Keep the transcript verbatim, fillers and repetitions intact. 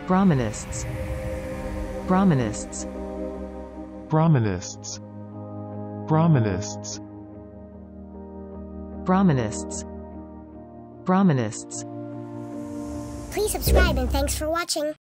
Brahmanists. Brahmanists. Brahmanists. Brahmanists. Brahmanists. Brahmanists. Please subscribe and thanks for watching.